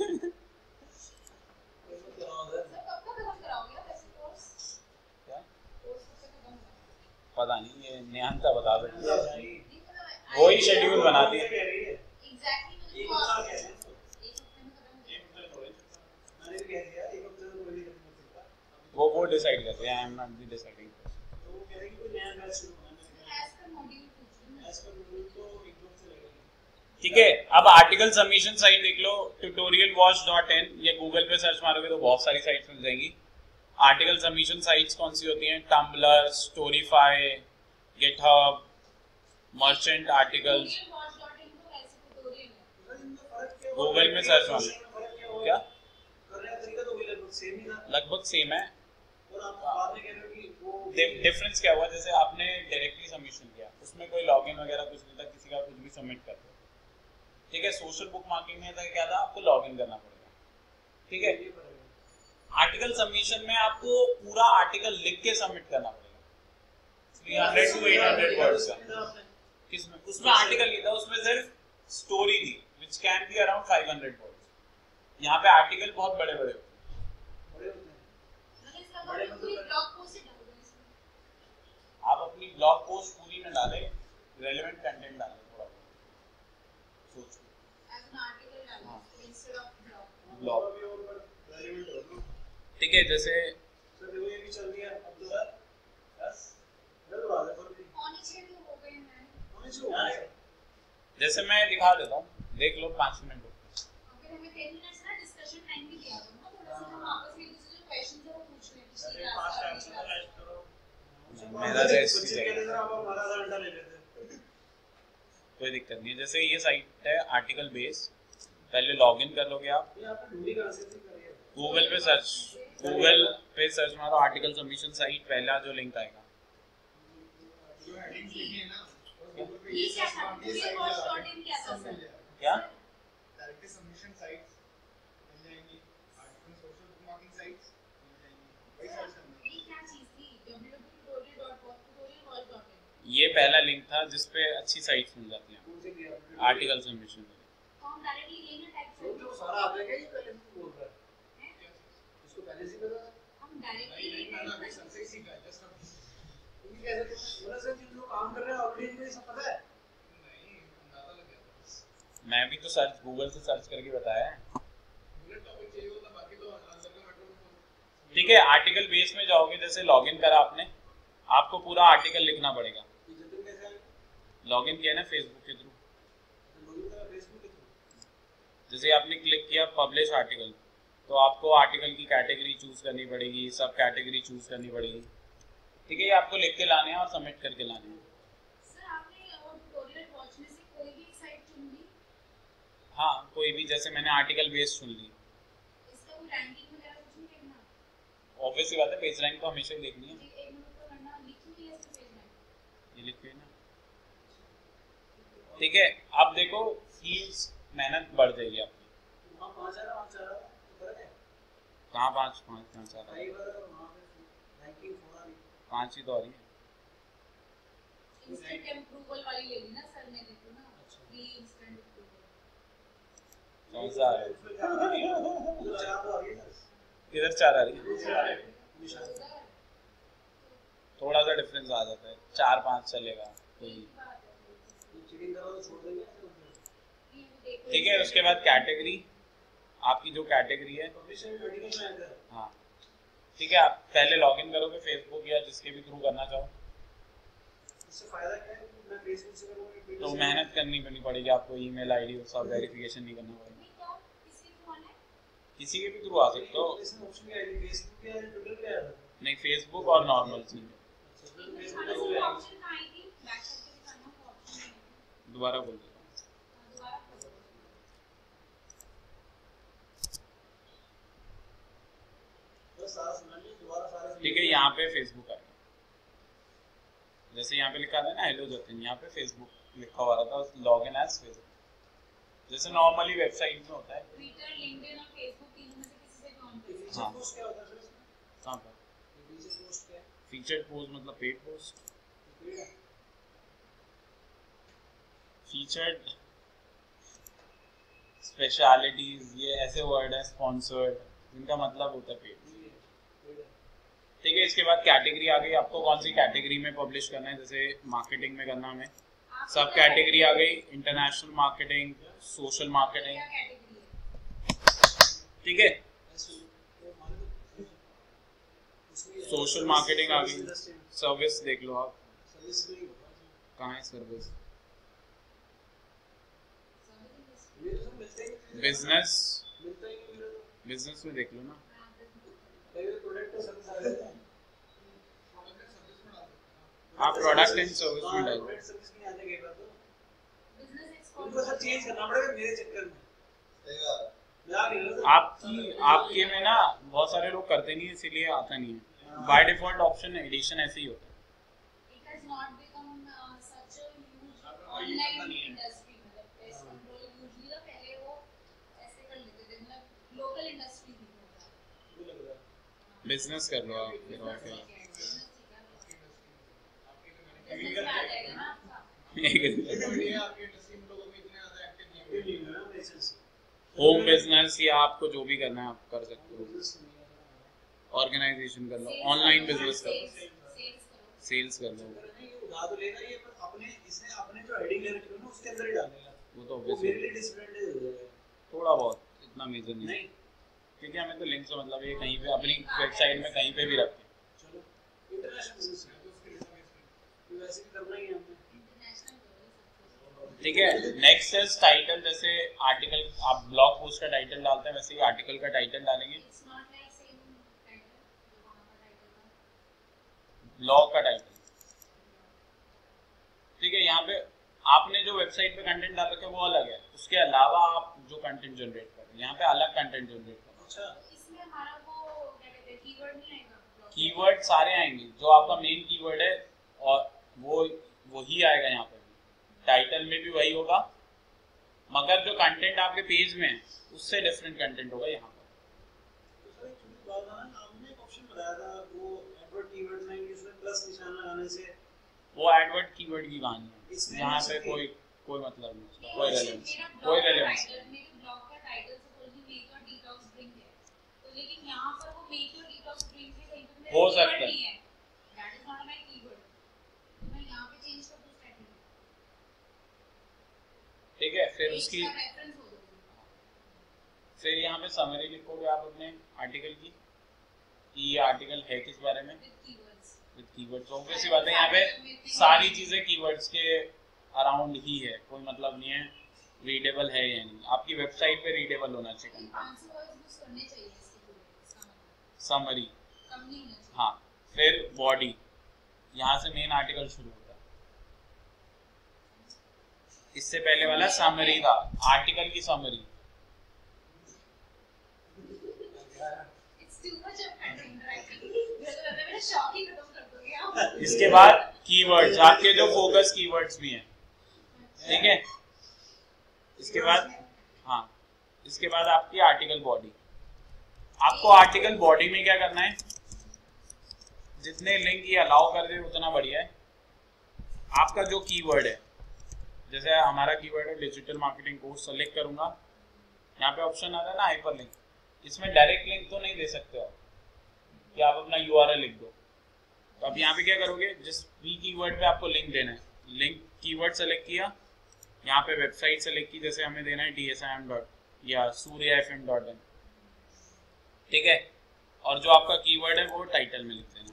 सर कब तक खत्म कराओगे आप ऐसे कोर्स? क्या? कोर्स कब तक खत्म कराओगे? पता नहीं, ये नेहांता बता सकती है। नहीं मतलब वो ही शेड्यूल बनाती है। कह रही है, एग्जैक्टली एक मतलब हफ्ता आप कह रहे हैं, एक हफ्ते में खत्म एक हफ्ते थोड़े, मैंने भी कह दिया एक हफ्ते में कोई नहीं कर सकता। वो वो डिसाइड करते हैं, I am not the deciding. तो वो कह रही कि कोई नया बैच शुरू होना है, एज पर मॉड्यूल पूछ रही हूँ। एज पर रूल तो एक दो हफ्ते लगेगा। ठीक है, अब आर्टिकल सबमिशन साइट देख लो, ट्यूटोरियल वॉच डॉट इन, या गूगल पे सर्च मारोगे तो बहुत सारी साइट्स मिल जाएंगी। आर्टिकल सबमिशन साइट्स कौन सी होती हैं? Tumblr, Storify, GitHub, merchant articles. Tutorial watch dot in तो ऐसे ट्यूटोरियल है। सर, इनमें फर्क क्या होगा? गूगल में सर्च मारो। फर्क क्या होगा? क्या? करने का तरीका तो वही लगभग सेम ही था, लगभग सेम है। और आप बाद में कह रहे हो कि वो डिफरेंस क्या हुआ? जैसे आपने डायरेक्टली सबमिशन किया, उसमें कोई लॉगिन वगैरह कुछ नहीं था, किसी का कुछ भी सबमिट कर दो। ठीक है, सोशल बुक मार्किंग में था क्या था? आपको लॉगिन करना पड़ेगा। ठीक है, ये पड़ेगा। आर्टिकल सबमिशन में आपको पूरा आर्टिकल लिख के सबमिट करना पड़ेगा, तीन सौ टू आठ सौ वर्ड्स का। किसमें? उसमें आर्टिकल नहीं था, उसमें सिर्फ स्टोरी थी व्हिच कैन बी अराउंड पाँच सौ वर्ड्स। यहाँ पे आर्टिकल बहुत बड़े बड़े होते हैं। बड़े होते हैं। मतलब इसका मतलब पूरी ब्लॉग पोस्ट ही डाल दो इसमें। आप अपनी ब्लॉग पोस्ट पूरी में डालें, रेलेवेंट कंटेंट डालें, थोड़ा सोच एज एन आर्टिकल डाल हाँ। दो इंस्टेड ऑफ ब्लॉग। ब्लॉग। अभी और बड़ा relevant होगा। ठीक है, जैसे सर देखो ये भी चल रही है अब तो सर, बस गलत बात है, पर भी कौन छह तो हो गए हैं। होने से हो गया। जैसे मैं दिखा देता हूँ, देख लो पाँच मिनट हो। फिर हमें दस मिनट्स ना डिस्कशन टाइम भी दिया करो ना, थोड़ा सा हम आपस में एक दूसरे से जो क्वेश्चंस है वो पूछ लें पिछली अरे क्लास पांच का, टाइम अगली से क्लास रेस्ट का। करो। मेरा रेस्ट बच्चे कहते हैं आप हमारा आधा घंटा ले लेते हैं। कोई दिक्कत नहीं है। जैसे ये साइट है आर्टिकल बेस, पहले लॉगिन कर लोगे आप, ये आपने ढूंढी कहाँ से थी करिए। गूगल पे सर्च, गूगल पे सर्च मारो आर्टिकल सबमिशन साइट, पहला जो लिंक आएगा। जो हेडिंग्स लिखी है ना, और क्या? गूगल पे ये ये क्या सर्च था? मार के ये साइट वॉच लगा डॉट इन क्या था सब मिल सर? जाएगा। क्या? डायरेक्टली सबमिशन साइट्स मिल जाएंगी, article social bookmarking sites मिल जाएंगी, वही सर्च करना है। ये क्या चीज थी? W W W dot tutorial watch dot in. ये पहला लिंक था जिसपे अच्छी साइट्स मिल जाती हैं कौन से दिया आपने? आर्टिकल सबमिशन में। तो हम डायरेक्टली यही ना टाइप जो करें। जो सारा आता है क्या ये पहले से बोल रहा है? हैं? इसको पहले से पता है? हम डायरेक्टली नहीं यही नहीं, मैंने टाइप अभी करें। सर से ही सीखा है, जस्ट अभी। क्योंकि कैसे तो मतलब सर जिन लोग काम कर रहे हैं ऑलरेडी इनको ये सब पता है। नहीं, अंदाजा लग गया था। मैं भी तो सर्च गूगल से सर्च करके बताया है। बुलेट टॉपिक चाहिए होता, बाकी तो आंसर का मैटर तो ठीक है, आर्टिकल बेस में जाओगे, जैसे लॉगिन करा आपने, आपको पूरा आर्टिकल लिखना पड़ेगा। ये जतिन कैसे आएगा? लॉगिन किया ना फेसबुक के थ्रू, तो लोगों का फेसबुक के थ्रू। जैसे आपने क्लिक किया पब्लिश आर्टिकल, तो आपको आर्टिकल की कैटेगरी चूज करनी पड़ेगी, सब कैटेगरी चूज करनी पड़ेगी। ठीक है, ये आपको लिख के लाने हैं और सबमिट करके लाने हैं। सर आपने वो ट्यूटोरियल वॉच में से कोई भी एक साइट चुन ली, हाँ, कोई भी, जैसे मैंने आर्टिकल बेस चुन ली। इसका कोई रैंकिंग वगैरह कुछ नहीं देखना। ऑब्वियस सी बात है, पेज रैंक तो हमेशा ही देखनी है। एक एक मिनट तो करना, लिखी हुई है इसमें पेज में। ये लिखिए ना। ठीक है, अब देखो फील्ड्स, मेहनत बढ़ जाएगी आपकी। वहाँ पाँच आ रहा, वहाँ चार आ रहा, तो फर्क है। कहाँ पाँच पाँच कहाँ चार आ रहा है? कई बार वहाँ पे रैंकिंग फोर आ रही है। पाँच ही तो आ रही है। इंस्टेंट अप्रूवल वाली ले ली ना सर ने, देखो ना अच्छा। Free instant approval. कौन सा आ रहा है? उसमें क्या आ रही है? उधर चार तो आ रही है ना। किधर चार आ रही है? दूसरे आ रहे हैं, निशान। उधर थोड़ा सा डिफरेंस आ जाता है, चार पाँच चलेगा। कोई एक बात है, ये चीटिंग करो तो छोड़ देंगे ऐसे उसमें। ये ठीक है, उसके बाद कैटेगरी, आपकी जो कैटेगरी है, पब्लिशर आर्टिकल में आएगा। हाँ ठीक है, आप पहले लॉगिन करोगे फेसबुक या जिसके भी थ्रू करना चाहो, इससे फायदा क्या है? मैं फेसबुक से करूंगा, ट्विटर तो से मेहनत करनी करनी पड़ेगी आपको, ईमेल आईडी और सब वेरिफिकेशन नहीं करना पड़ेगा। नहीं क्या किसी को आना है? किसी के भी थ्रू आ सकते हो, इसमें ऑप्शन क्या है? फेसबुक या ट्विटर क्या है? नहीं फेसबुक और नॉर्मल सी। दिखाना चाहिए ऑप्शन कहाँ आई थी? बैक करके दिखाना को ऑप्शन नहीं है। दोबारा बोल देता हूँ, हाँ, दोबारा खोलो। बस सारा सुना लीजिए, दोबारा सारा सुना ठीक है, यहाँ पे फेसबुक आएगा, जैसे यहाँ पे लिखा था ना हेलो जतिन, यहाँ पे फेसबुक लिखा हुआ रहता है, लॉगिन एज फेसबुक, जैसे नॉर्मली वेबसाइट में होता है। ट्विटर, लिंक्डइन और फेसबुक तीनों में से किसी से भी ऑन कर फीचर हाँ। पोस्ट क्या होता है सर इसमें? कहाँ पर फीचर पोस्ट क्या है? फीचर्ड पोस्ट मतलब पेड पोस्ट, पेड है? फीचर्ड स्पेशलिटीज, ये ऐसे वर्ड है, स्पॉन्सर्ड, जिनका मतलब होता है पेड। पेड है। ठीक है, इसके बाद कैटेगरी आ गई, आपको कौन सी कैटेगरी में पब्लिश करना है, जैसे मार्केटिंग में करना हमें, सब कैटेगरी आ गई, इंटरनेशनल मार्केटिंग, सोशल मार्केटिंग, क्या कैटेगरी है? ठीक है, ऐसे वो मान लो उसमें सोशल मार्केटिंग आ गई, इंडस्ट्री में सर्विस देख लो आप, सर्विस में ही होगा। कहाँ है सर्विस, मेरे तो मिलता ही नहीं, बिजनेस, मिलता ही नहीं मेरे तो। बिजनेस में देख लो ना, कई बार प्रोडक्ट और सर्विस आ जाता है। आप प्रोडक्ट एंड सर्विस में डालो। प्रोडक्ट सर्विस नहीं आने के बाद तो बिजनेस एक्सपर्ट उनको सब चेंज करना पड़ेगा मेरे चक्कर में। सही बात है। मैं आ नहीं रहा आपकी आपके में ना बहुत सारे लोग करते नहीं, इसीलिए आता नहीं है, बाय डिफॉल्ट ऑप्शन एडिशन ऐसे ही होता है। It has not become uh, such a huge online industry. मतलब pest control usually ना पहले वो ऐसे कर लेते थे, मतलब local industry थी वो। वो लग रहा है। बिजनेस कर लो आप फिर, और क्या। Business में आ जाएगा ना आपका। ये नहीं है ना लाइसेंस। होम बिजनेस या आपको जो भी करना है आप कर सकते हो, बिजनेस नहीं है ना। ऑर्गेनाइजेशन कर लो, Sales ऑनलाइन करो, बिजनेस कर लो, sales- sales करो। सेल्स कर लो, नहीं, ये उधार तो लेगा ये, पर अपने इसने अपने जो हेडिंग ले रखी है ना उसके अंदर ही डालेगा। वो तो वो मेरे लिए ऑब्वियसली डिसिप्लिन हो जाएगा। थोड़ा बहुत, इतना मेजर नहीं, नहीं, क्योंकि हमें तो लिंक से मतलब ये कहीं पे अपनी वेबसाइट में कहीं पे भी रखें। चलो इंटरनेशनल बिजनेस है तो उसके लिए तो वैसे भी करना ही है हमने। International करो, सब कुछ। ठीक है, नेक्स्ट इज टाइटल, जैसे आर्टिकल आप ब्लॉग पोस्ट का टाइटल डालते हैं वैसे ही आर्टिकल का टाइटल डालेंगे, It's not like same title, जो वहाँ का title था। ब्लॉग का टाइटल। ठीक है, यहाँ पे आपने जो वेबसाइट पे कंटेंट डाल रखा है वो अलग है, उसके अलावा आप जो कंटेंट जनरेट कर रहे हैं यहाँ पे अलग कंटेंट जनरेट कर रहे अच्छा इसमें हमारा वो क्या कहते हैं कीवर्ड नहीं आएगा हैं। कीवर्ड सारे आएंगे, जो आपका मेन कीवर्ड है और वो वही आएगा यहाँ पे, टाइटल में भी वही होगा, मगर जो कंटेंट आपके पेज में है उससे डिफरेंट कंटेंट होगा यहाँ पर। तो सर एक छोटी बात है ना, आपने एक ऑप्शन बताया था वो एडवर्ड कीवर्ड में उसमें प्लस निशान लगाने से वो एडवर्ड कीवर्ड की कहानी है, इसमें यहाँ नहीं पे सकती। कोई कोई मतलब नहीं उसका, कोई रेलेवेंस मेरा कोई ब्लॉग का रेलेवेंस टाइटल मेरे ब्लॉग का title supposedly make your detox drink है, तो लेकिन यहाँ पर वो मेक योर डिटॉक्स ड्रिंक है कहीं पे हो मेरा सकता कीवर्ड है। नहीं है, that is not my keyword, तो मैं यहाँ पे चेंज कर दूँ स्टैटिक, ठीक है, फिर उसकी इसका रेफरेंस हो जाएगा। फिर यहाँ पे समरी लिखोगे आप अपने आर्टिकल की कि ये आर्टिकल है किस बारे में, with keywords with keywords. Obvious सी बात है, यहाँ पे सारी चीजें कीवर्ड्स के अराउंड ही है, कोई मतलब नहीं है रीडेबल है या नहीं, आपकी वेबसाइट पे रीडेबल होना चाहिए कंटेंट। पाँच सौ वर्ड्स यूज करने चाहिए इसके पूरे, इसका मतलब समरी, कम नहीं होना चाहिए। हाँ, फिर बॉडी, यहाँ से मेन आर्टिकल शुरू होता है, इससे पहले वाला समरी था, आर्टिकल की summary. It's too much of content writing. मेरा तो लगता है मेरा शौक ही खत्म कर दोगे आप। इसके बाद कीवर्ड्स, आपके जो फोकस कीवर्ड्स भी हैं, ठीक है। इसके बाद हाँ, इसके बाद आपकी आर्टिकल बॉडी, आपको आर्टिकल बॉडी में क्या करना है, जितने लिंक ये अलाउ कर दे उतना बढ़िया है। आपका जो कीवर्ड है, जैसे हमारा कीवर्ड है डिजिटल मार्केटिंग कोर्स, सेलेक्ट करूंगा, यहाँ पे ऑप्शन आता है ना हाइपर लिंक, इसमें डायरेक्ट लिंक तो नहीं दे सकते आप कि आप अपना यूआरएल लिख दो, तो आप यहाँ पे क्या करोगे, जिस भी कीवर्ड पे आपको लिंक देना है, लिंक कीवर्ड सेलेक्ट किया, यहाँ पे वेबसाइट सेलेक्ट की, जैसे हमें देना है T S I M dot या Surya F M dot in, ठीक है। और जो आपका कीवर्ड है वो टाइटल में लिख देना,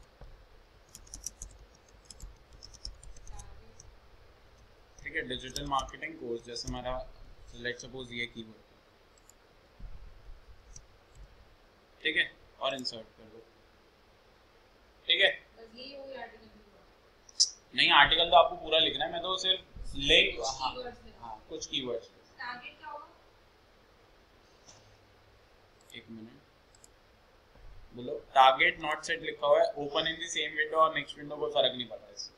ठीक है। डिजिटल मार्केटिंग कोर्स, जैसे हमारा लेट्स सपोज ये कीवर्ड, ठीक है, और इंसर्ट कर दो, ठीक है। बस यही हो गया आर्टिकल। नहीं, आर्टिकल तो आपको पूरा लिखना है, मैं तो सिर्फ लिंक, हाँ हाँ कुछ कीवर्ड्स। टारगेट क्या होगा? एक मिनट बोलो। टारगेट नॉट सेट लिखा हुआ है, open in the same window और नेक्स्ट विंडो कोई फर्क नहीं पड़ता इससे,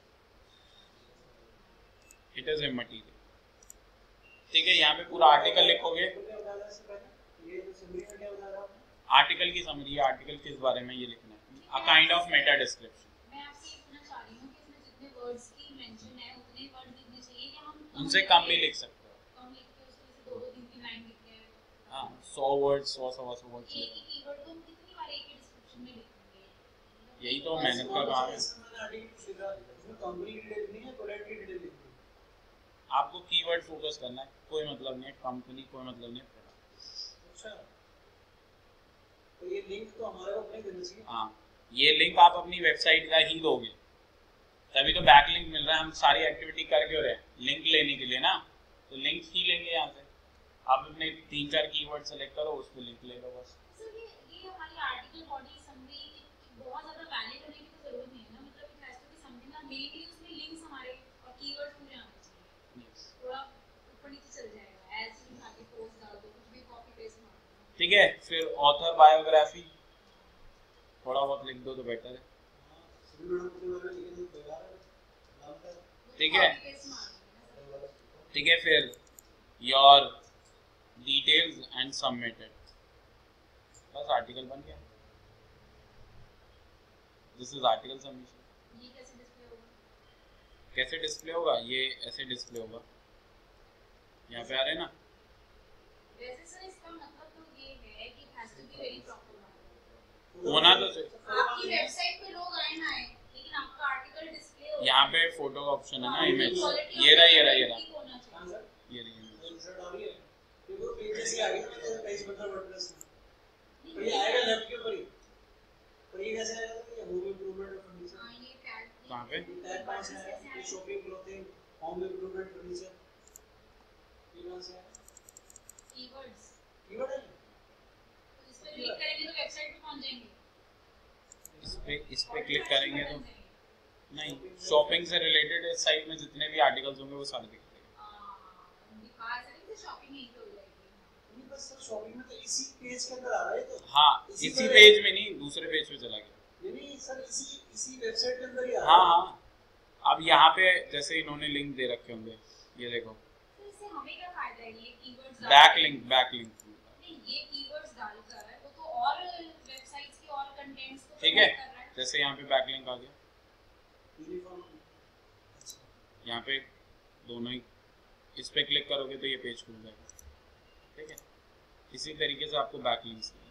इट इज ए मटेरियल, ठीक है। यहाँ पे पूरा आर्टिकल लिखोगे, आर्टिकल की समरी, आर्टिकल किस बारे में ये लिखना है, a kind of meta description. मैं आपसे ये पूछना चाह रही हूँ कि इसमें जितने वर्ड्स की मेंशन है उतने वर्ड लिखने चाहिए या हम उनसे कम भी लिख सकते हो, कम लिख के उसको जैसे दो दो तीन तीन लाइन लिख के, हाँ सौ वर्ड सौ सवा सौ वर्ड, एक ही कीवर्ड को हम कितनी बार एक ही डिस्क्रिप्शन में लिखेंगे? यही तो मेहनत का काम है। आपको कीवर्ड फोकस करना है, कोई मतलब नहीं है कंपनी, कोई मतलब नहीं है प्रोडक्ट। अच्छा, तो ये लिंक तो हमारे को अपने देना चाहिए। हाँ, ये लिंक आप अपनी वेबसाइट का ही दोगे, तभी तो बैक लिंक मिल रहा है। हम सारी एक्टिविटी कर क्यों रहे हैं? लिंक लेने के लिए ना, तो लिंक ही लेंगे यहाँ से। आप अपने तीन चार कीवर्ड सेलेक्ट करो, उस पर लिंक ले लो बस। सर ये ये हमारी आर्टिकल बॉडी समरी बहुत ज्यादा वैलिड होने की तो जरूरत नहीं है ना, मतलब it has to be something that mainly उसमें लिंक्स हमारे और कीवर्ड्स पूरे आने चाहिए। yes. थोड़ा ऊपर नीचे चल जाएगा, एज इन आगे पोस्ट डाल दो, कुछ भी कॉपी पेस्ट मार दो, ठीक है। फिर ऑथर बायोग्राफी थोड़ा बहुत लिख दो तो बेटर है, ठीक है, कॉपी पेस्ट मार दो। ठीक है। फिर योर डिटेल्स एंड सबमिटेड, बस आर्टिकल बन गया। This is article submission. ये कैसे डिस्प्ले होगा? कैसे डिस्प्ले होगा? ये ऐसे डिस्प्ले होगा, यहाँ पे आ रहे हैं ना। वैसे सर इसका मतलब तो ये है कि it has to be very proper होना तो चाहिए। आपकी वेबसाइट पे लोग आए ना आए, लेकिन आपका आर्टिकल डिस्प्ले हो। यहाँ पे फोटो का ऑप्शन है ना, इमेज, ये रहा ये रहा ये रहा होना चाहिए। ये रही इमेज। इंसर्ट आ रही है, ये वो पेजेस ही आ गए ना, तो पेज बन रहा वर्डप्रेस में, तो ये आएगा लेफ्ट के ऊपर ही। पर ये कैसे आएगा? ये होम इम्प्रूवमेंट और फर्नीचर, हां ये टैग कहाँ पे? टैग कहाँ से आया? ये shopping, clothing, home improvement, furniture, ये कहाँ से आया? कीवर्ड्स। कीवर्ड है। तो इस पे क्लिक करेंगे तो वेबसाइट पे पहुंच जाएंगे। इस पे इस पे क्लिक करेंगे तो नहीं, शॉपिंग से रिलेटेड इस साइट में जितने भी आर्टिकल्स होंगे वो सारे दिख जाएंगे। हां दिखा सकते हैं, शॉपिंग नहीं तो हो जाएगी। नहीं बस सर शॉपिंग में तो इसी पेज के अंदर आ रहा है तो। हाँ, इसी पेज में नहीं, दूसरे पेज पे चला गया। नहीं नहीं सर, इसी इसी वेबसाइट के अंदर ही आ रहा है। हाँ हाँ, अब यहाँ पे जैसे इन्होंने लिंक दे रखे होंगे, ये देखो, तो इससे हमें क्या फायदा है? ये keywords backlink, backlink, नहीं ये कीवर्ड्स डालकर है वो तो और वेबसाइट्स के और कंटेंट्स को ठीक है। promote कर रहा है। जैसे यहाँ पे बैक लिंक आ गया, यूनिफॉर्म। यहाँ पे दोनों ही, इस पे क्लिक करोगे तो ये पेज खुल जाएगा, ठीक है। इसी तरीके से आपको बैक लिंक्स नहीं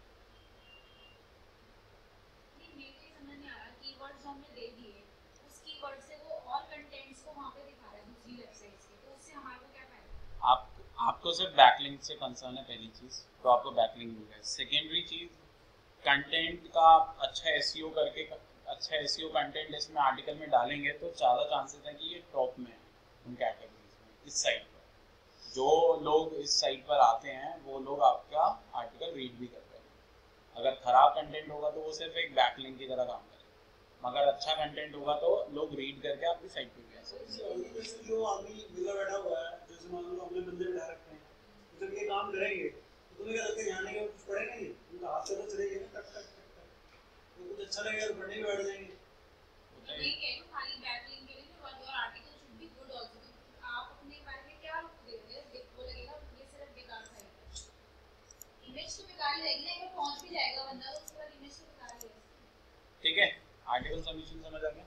मेरे को ये समझ नहीं आ रहा, कीवर्ड्स जो हमने दे दिए उस कीवर्ड से वो और कंटेंट्स को वहां पे दिखा रहा है दूसरी वेबसाइट्स के, तो उससे हमारे को क्या फायदा? आप आपको सिर्फ बैकलिंक से कंसर्न है, पहली चीज तो आपको बैकलिंक मिल रहा है। सेकेंडरी चीज, कंटेंट का अच्छा एसईओ करके, अच्छा एसईओ कंटेंट इसमें आर्टिकल में डालेंगे तो ज़्यादा चांसेस है कि ये टॉप में है उन कैटेगरीज में। इस साइट पर जो लोग इस साइट पर आते हैं वो लोग आपका आर्टिकल रीड भी करते हैं। अगर खराब कंटेंट होगा तो वो सिर्फ एक बैकलिंक की तरह काम करेगा, मगर अच्छा कंटेंट होगा तो लोग रीड करके आपकी साइट पर भी आ सकते हैं। जो आदमी बिल्ला बैठा हुआ है, जैसे मान लो अपने बंदे बैठा रखे हैं, तो जब ये काम करेंगे तो तुम्हें क्या लगता है यहाँ नहीं कुछ पढ़ेंगे नहीं, उनका हाथ चलते चलेंगे ना, टक टक टक टक, तो कुछ अच्छा लगेगा तो पढ़ने भी बैठ जाएंगे। तो ये कह रही हूं खाली बैकलिंक के लिए जो your article should be good also, तो आप अपने बारे में क्या दे रहे हैं? देखो लगेगा ये सिर्फ बेकार साइट है, इमेज तो बेकार ही रहेगी ना, एक बार पहुंच भी जाएगा बंदा तो उसके बाद इमेज तो बेकार ही है। ठीक है, आर्टिकल सबमिशन समझ आ गया?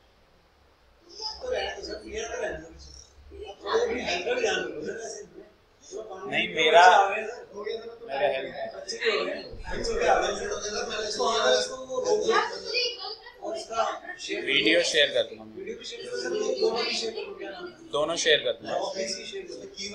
तो रहना तो सर क्लियर तो रहना कुछ, अब थोड़ा भी हेल्प ध्यान रखो सर, ऐसे नहीं मेरा हो गया सर, मेरा हेल्प अच्छे भी हो गए, अच्छे भी आ गए, इसको आगे इसको वो रोक दो और इसका शेयर वीडियो शेयर कर दूंगा मैं। वीडियो भी शेयर करो सर, दोनों भी शेयर करो क्या दोनों शेयर करते हैं। ऑफिस ही शेयर करते हैं। की